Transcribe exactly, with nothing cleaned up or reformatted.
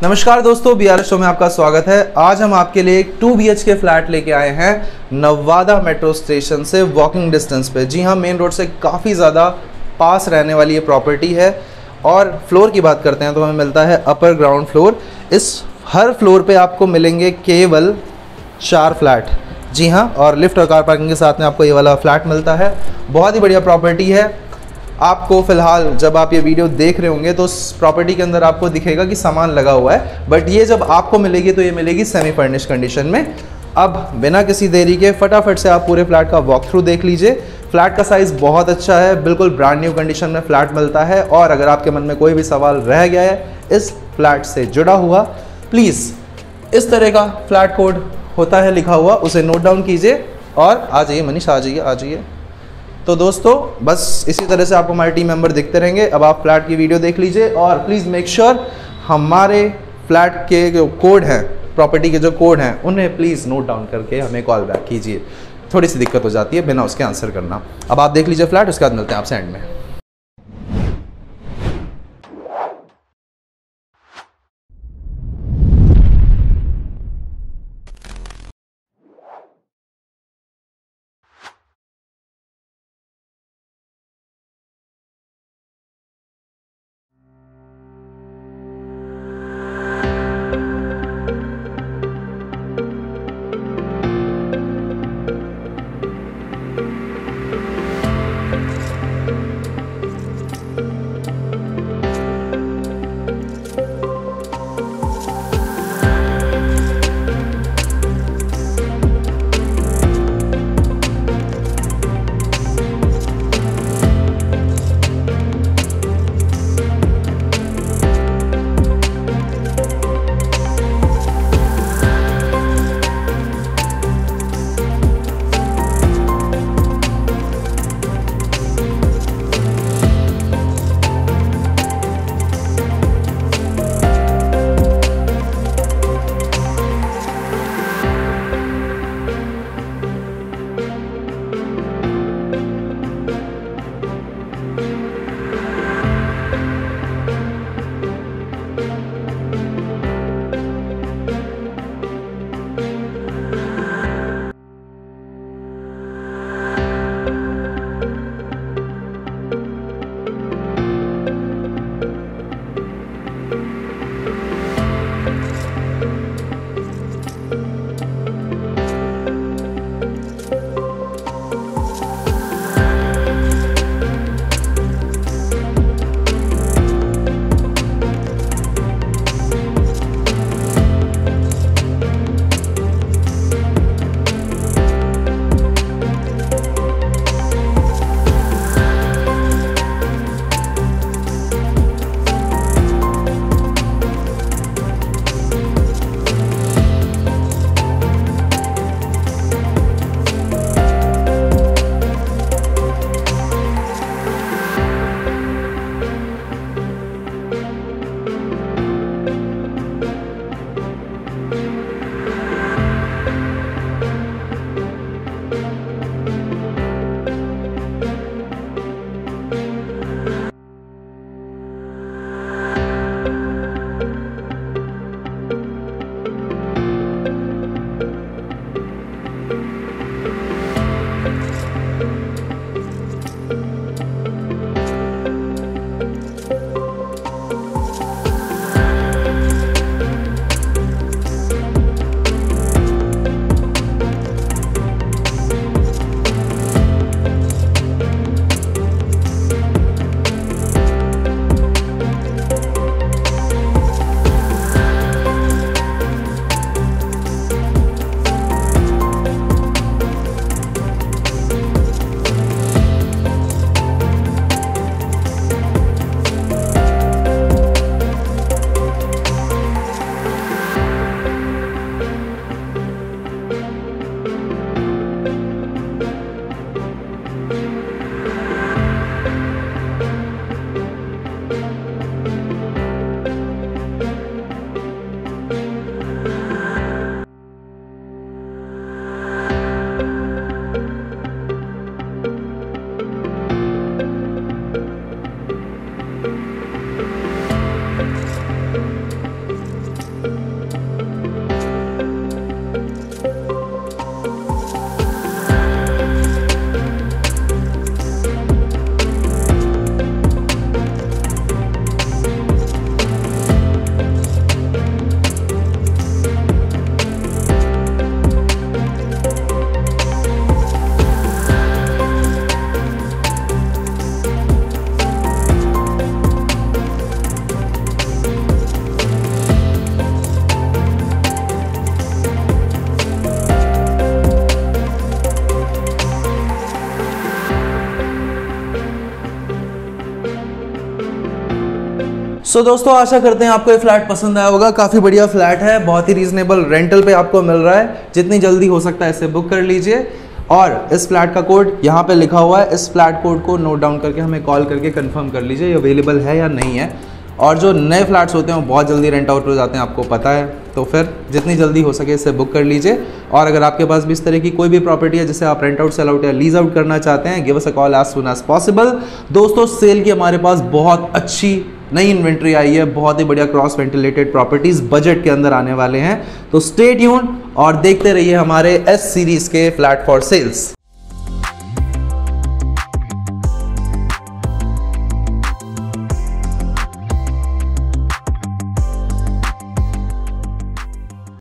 नमस्कार दोस्तों, B are show में आपका स्वागत है। आज हम आपके लिए एक two B H K flat लेके आए हैं नवादा मेट्रो स्टेशन से वॉकिंग डिस्टेंस पे। जी हाँ, मेन रोड से काफ़ी ज़्यादा पास रहने वाली ये प्रॉपर्टी है। और फ्लोर की बात करते हैं तो हमें मिलता है अपर ग्राउंड फ्लोर। इस हर फ्लोर पे आपको मिलेंगे केवल चार फ्लैट। जी हाँ, और लिफ्ट और कार पार्किंग के साथ में आपको ये वाला फ्लैट मिलता है। बहुत ही बढ़िया प्रॉपर्टी है। आपको फ़िलहाल जब आप ये वीडियो देख रहे होंगे तो उस प्रॉपर्टी के अंदर आपको दिखेगा कि सामान लगा हुआ है, बट ये जब आपको मिलेगी तो ये मिलेगी सेमी फर्निश कंडीशन में। अब बिना किसी देरी के फटाफट से आप पूरे फ्लैट का वॉक थ्रू देख लीजिए। फ्लैट का साइज़ बहुत अच्छा है, बिल्कुल ब्रांड न्यू कंडीशन में फ्लैट मिलता है। और अगर आपके मन में कोई भी सवाल रह गया है इस फ्लैट से जुड़ा हुआ, प्लीज़ इस तरह का फ्लैट कोड होता है लिखा हुआ, उसे नोट डाउन कीजिए और आ जाइए मनीष, आ जाइए आ जाइए। तो दोस्तों बस इसी तरह से आपको हमारे टीम मेंबर दिखते रहेंगे। अब आप फ्लैट की वीडियो देख लीजिए और प्लीज़ मेक श्योर हमारे फ्लैट के जो कोड हैं, प्रॉपर्टी के जो कोड हैं, उन्हें प्लीज़ नोट डाउन करके हमें कॉल बैक कीजिए। थोड़ी सी दिक्कत हो जाती है बिना उसके आंसर करना। अब आप देख लीजिए फ्लैट, उसके बाद मिलते हैं आपसे एंड में। सो so, दोस्तों आशा करते हैं आपको ये फ्लैट पसंद आया होगा। काफ़ी बढ़िया फ्लैट है, बहुत ही रीजनेबल रेंटल पे आपको मिल रहा है। जितनी जल्दी हो सकता है इसे बुक कर लीजिए और इस फ्लैट का कोड यहाँ पे लिखा हुआ है, इस फ्लैट कोड को नोट डाउन करके हमें कॉल करके कंफर्म कर लीजिए ये अवेलेबल है या नहीं है। और जो नए फ्लैट्स होते हैं वो बहुत जल्दी रेंट आउट हो जाते हैं, आपको पता है, तो फिर जितनी जल्दी हो सके इसे बुक कर लीजिए। और अगर आपके पास भी इस तरह की कोई भी प्रॉपर्टी है जिसे आप रेंट आउट, सेल आउट या लीज आउट करना चाहते हैं, give us a call as soon as possible. दोस्तों सेल की हमारे पास बहुत अच्छी नई इन्वेंट्री आई है, बहुत ही बढ़िया क्रॉस वेंटिलेटेड प्रॉपर्टीज बजट के अंदर आने वाले हैं। तो स्टे ट्यून और देखते रहिए हमारे एस सीरीज के फ्लैट फॉर सेल्स।